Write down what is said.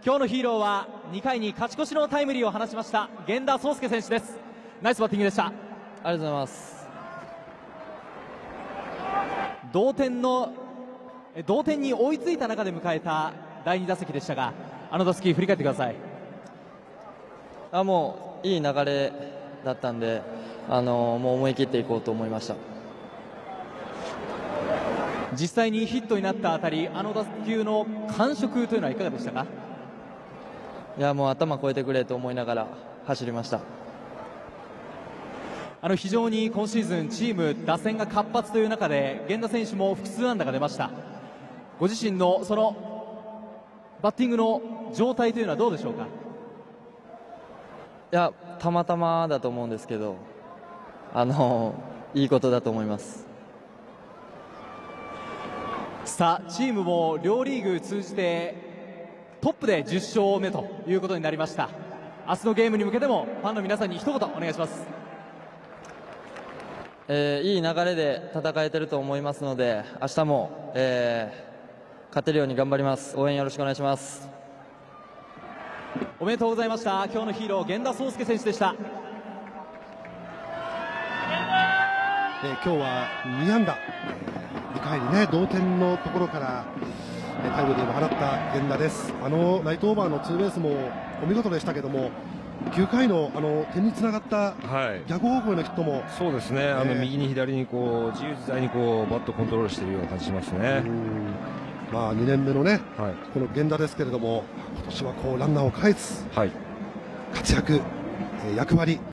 今日のヒーローは2回に勝ち越しのタイムリーを放ちました源田壮亮選手です。ナイスバッティングでした。 ありがとうございます。 同点に追いついた中で迎えた第2打席でしたが、あの打席振り返ってください。 もういい流れだったんで、もう思い切っていこうと思いました。 実際にヒットになったあたり、あの打球の感触というのはいかがでしたか？ もう頭越えてくれと思いながら走りました。 非常に今シーズンチーム打線が活発という中で源田選手も複数安打が出ました。ご自身のそのバッティングの状態というのはどうでしょうか？ たまたまだと思うんですけど、いいことだと思います。 さあ、チームも両リーグ通じてトップで10勝目ということになりました。明日のゲームに向けてもファンの皆さんに一言お願いします。 いい流れで戦えてると思いますので、明日も、勝てるように頑張ります。応援よろしくお願いします。 おめでとうございました。今日のヒーロー源田壮亮選手でした。 今日は2安打、2回にね同点のところからタイムリーを放った源田です。ライトオーバーのツーベースもお見事でしたけども、9回の点につながった逆方向へのヒットも、 そうですね、右に左にこう自由自在にこうバットコントロールしているような感じしますね。 2年目のね、この源田ですけれども、今年はこうランナーを返す活躍、役割